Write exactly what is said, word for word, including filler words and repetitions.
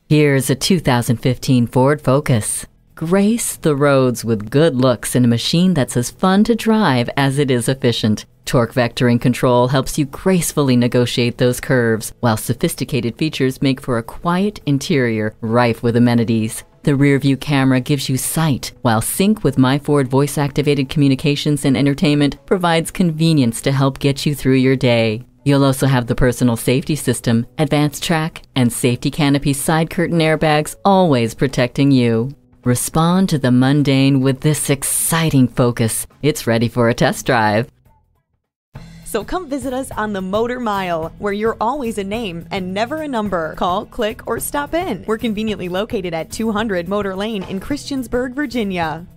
Here's a two thousand fifteen Ford Focus. Grace the roads with good looks in a machine that's as fun to drive as it is efficient. Torque vectoring control helps you gracefully negotiate those curves, while sophisticated features make for a quiet interior rife with amenities. The rear-view camera gives you sight, while Sync with My Ford voice-activated communications and entertainment provides convenience to help get you through your day. You'll also have the personal safety system, advanced track, and safety canopy side curtain airbags always protecting you. Respond to the mundane with this exciting Focus. It's ready for a test drive. So come visit us on the Motor Mile, where you're always a name and never a number. Call, click, or stop in. We're conveniently located at two hundred Motor Lane in Christiansburg, Virginia.